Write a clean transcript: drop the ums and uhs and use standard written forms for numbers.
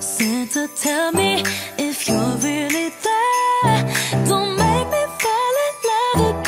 Santa, tell me if you're really there. Don't make me fall in love again.